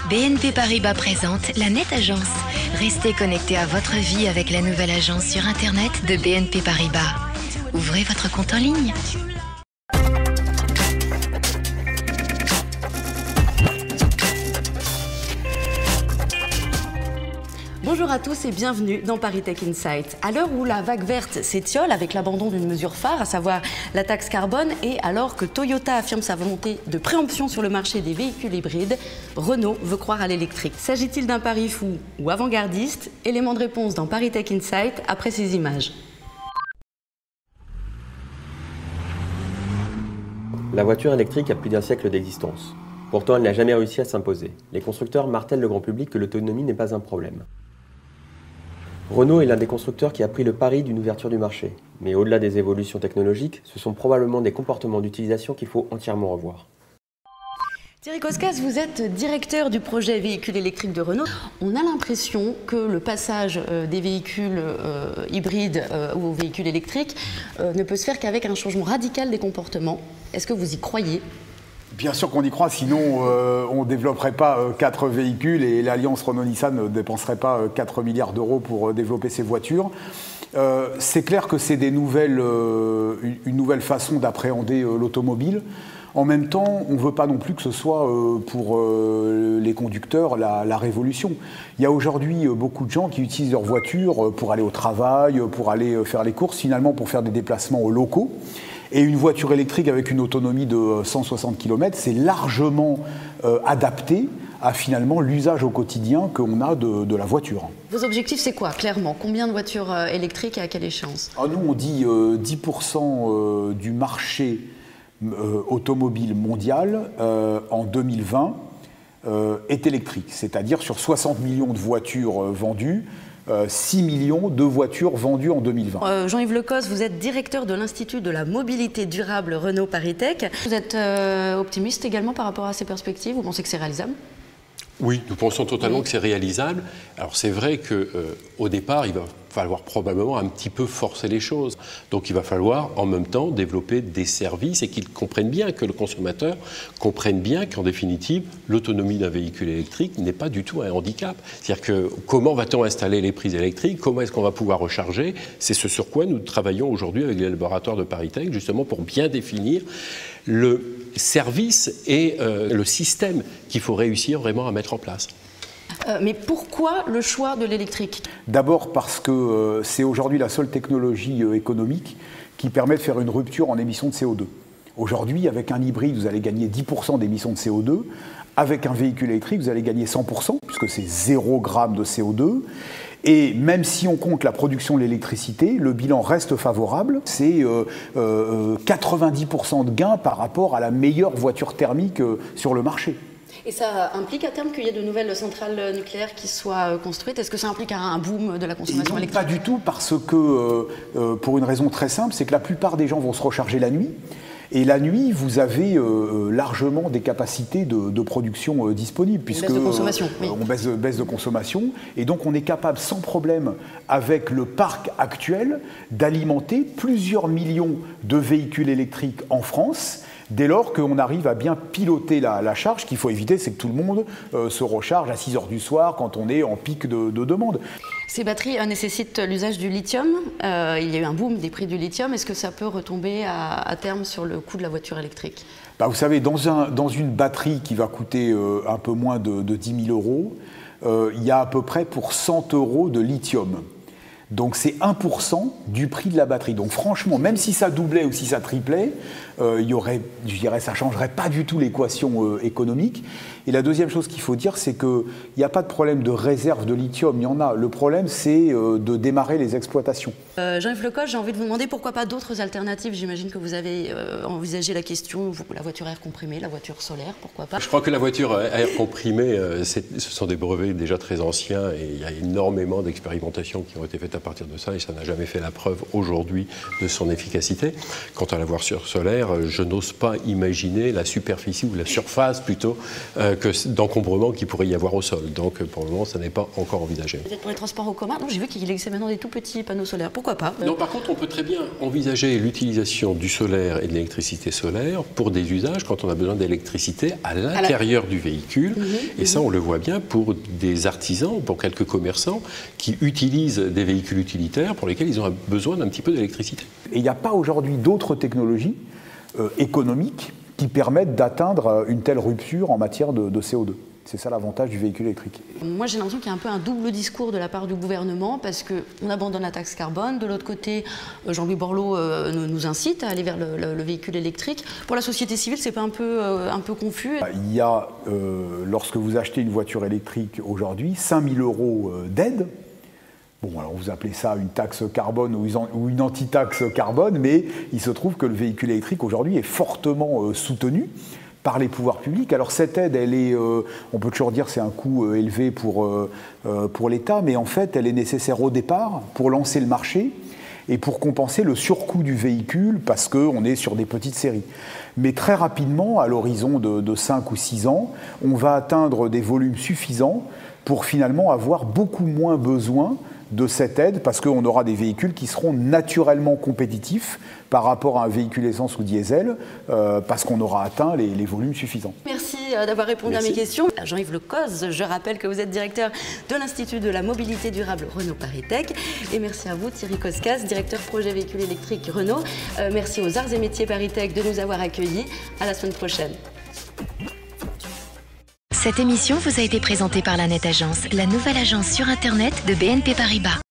BNP Paribas présente la Net Agence. Restez connecté à votre vie avec la nouvelle agence sur Internet de BNP Paribas. Ouvrez votre compte en ligne. Bonjour à tous et bienvenue dans Paris Tech Insight. À l'heure où la vague verte s'étiole avec l'abandon d'une mesure phare, à savoir la taxe carbone, et alors que Toyota affirme sa volonté de préemption sur le marché des véhicules hybrides, Renault veut croire à l'électrique. S'agit-il d'un pari fou ou avant-gardiste? Élément de réponse dans Paris Tech Insight après ces images. La voiture électrique a plus d'un siècle d'existence. Pourtant, elle n'a jamais réussi à s'imposer. Les constructeurs martèlent le grand public que l'autonomie n'est pas un problème. Renault est l'un des constructeurs qui a pris le pari d'une ouverture du marché. Mais au-delà des évolutions technologiques, ce sont probablement des comportements d'utilisation qu'il faut entièrement revoir. Thierry Koskas, vous êtes directeur du projet véhicules électriques de Renault. On a l'impression que le passage des véhicules hybrides aux véhicules électriques ne peut se faire qu'avec un changement radical des comportements. Est-ce que vous y croyez ? Bien sûr qu'on y croit, sinon on ne développerait pas 4 véhicules et l'Alliance Renault-Nissan ne dépenserait pas 4 milliards d'euros pour développer ces voitures. C'est clair que c'est une nouvelle façon d'appréhender l'automobile. En même temps, on ne veut pas non plus que ce soit pour les conducteurs la révolution. Il y a aujourd'hui beaucoup de gens qui utilisent leur voiture pour aller au travail, pour aller faire les courses, finalement pour faire des déplacements locaux. Et une voiture électrique avec une autonomie de 160 km, c'est largement adapté à finalement l'usage au quotidien qu'on a de la voiture. Vos objectifs, c'est quoi, clairement? Combien de voitures électriques et à quelle échéance? Nous, on dit 10% du marché automobile mondial en 2020 est électrique. C'est-à-dire sur 60 millions de voitures vendues, 6 millions de voitures vendues en 2020. Jean-Yves Lecoz, vous êtes directeur de l'Institut de la mobilité durable Renault Paris Tech. Vous êtes optimiste également par rapport à ces perspectives? Vous pensez que c'est réalisable? Oui, nous pensons totalement que c'est réalisable. Alors c'est vrai qu'au départ, il va falloir probablement un petit peu forcer les choses. Donc il va falloir en même temps développer des services et qu'ils comprennent bien, que le consommateur comprenne bien qu'en définitive, l'autonomie d'un véhicule électrique n'est pas du tout un handicap. C'est-à-dire que comment va-t-on installer les prises électriques? Comment est-ce qu'on va pouvoir recharger? C'est ce sur quoi nous travaillons aujourd'hui avec les laboratoires de Paris Tech, justement pour bien définir le service et le système qu'il faut réussir vraiment à mettre en place. Mais pourquoi le choix de l'électrique? D'abord parce que c'est aujourd'hui la seule technologie économique qui permet de faire une rupture en émissions de CO2. Aujourd'hui, avec un hybride, vous allez gagner 10% d'émissions de CO2. Avec un véhicule électrique, vous allez gagner 100%, puisque c'est 0 g de CO2. Et même si on compte la production de l'électricité, le bilan reste favorable. C'est 90% de gains par rapport à la meilleure voiture thermique sur le marché. Et ça implique à terme qu'il y ait de nouvelles centrales nucléaires qui soient construites? Est-ce que ça implique un boom de la consommation électrique? Pas du tout, parce que, pour une raison très simple, c'est que la plupart des gens vont se recharger la nuit. Et la nuit, vous avez largement des capacités de production disponibles. Puisque, baisse de consommation, oui. On baisse de consommation. Et donc, on est capable, sans problème, avec le parc actuel, d'alimenter plusieurs millions de véhicules électriques en France. Dès lors qu'on arrive à bien piloter la charge, ce qu'il faut éviter, c'est que tout le monde se recharge à 6 h du soir quand on est en pic de demande. Ces batteries nécessitent l'usage du lithium. Il y a eu un boom des prix du lithium. Est-ce que ça peut retomber à terme sur le coût de la voiture électrique? Vous savez, dans une batterie qui va coûter un peu moins de 10 000 euros, il y a à peu près pour 100 euros de lithium. Donc c'est 1% du prix de la batterie. Donc franchement, même si ça doublait ou si ça triplait, il y aurait, je dirais, ça ne changerait pas du tout l'équation économique. Et la deuxième chose qu'il faut dire, c'est qu'il n'y a pas de problème de réserve de lithium, il y en a. Le problème, c'est de démarrer les exploitations. Jean-Yves Lecoz, j'ai envie de vous demander pourquoi pas d'autres alternatives. J'imagine que vous avez envisagé la question, la voiture à air comprimé, la voiture solaire, pourquoi pas? Je crois que la voiture à air comprimé, ce sont des brevets déjà très anciens et il y a énormément d'expérimentations qui ont été faites à partir de ça, et ça n'a jamais fait la preuve aujourd'hui de son efficacité. Quant à la voiture solaire, je n'ose pas imaginer la superficie ou la surface plutôt d'encombrement qu'il pourrait y avoir au sol. Donc pour le moment, ça n'est pas encore envisagé. Peut-être pour les transports en commun. Non, j'ai vu qu'il existait maintenant des tout petits panneaux solaires. Pourquoi pas? Non, par contre, on peut très bien envisager l'utilisation du solaire et de l'électricité solaire pour des usages quand on a besoin d'électricité à l'intérieur du véhicule. Et ça, on le voit bien pour des artisans, pour quelques commerçants qui utilisent des véhicules utilitaires pour lesquels ils ont besoin d'un petit peu d'électricité. Et il n'y a pas aujourd'hui d'autres technologies économiques qui permettent d'atteindre une telle rupture en matière de CO2. C'est ça l'avantage du véhicule électrique. Moi, j'ai l'impression qu'il y a un peu un double discours de la part du gouvernement parce qu'on abandonne la taxe carbone. De l'autre côté, Jean-Louis Borloo nous incite à aller vers le véhicule électrique. Pour la société civile, c'est pas un peu confus? Il y a, lorsque vous achetez une voiture électrique aujourd'hui, 5 000 € d'aide. Bon, alors vous appelez ça une taxe carbone ou une anti-taxe carbone, mais il se trouve que le véhicule électrique aujourd'hui est fortement soutenu par les pouvoirs publics. Alors cette aide, elle est, on peut toujours dire c'est un coût élevé pour l'État, mais en fait elle est nécessaire au départ pour lancer le marché et pour compenser le surcoût du véhicule parce qu'on est sur des petites séries. Mais très rapidement, à l'horizon de 5 ou 6 ans, on va atteindre des volumes suffisants pour finalement avoir beaucoup moins besoin de cette aide parce qu'on aura des véhicules qui seront naturellement compétitifs par rapport à un véhicule essence ou diesel parce qu'on aura atteint les volumes suffisants. Merci d'avoir répondu à mes questions. Jean-Yves Lecoz, je rappelle que vous êtes directeur de l'Institut de la mobilité durable Renault ParisTech. Et merci à vous Thierry Koskas, directeur projet véhicule électrique Renault. Merci aux Arts et Métiers ParisTech de nous avoir accueillis. À la semaine prochaine. Cette émission vous a été présentée par la Net Agence, la nouvelle agence sur Internet de BNP Paribas.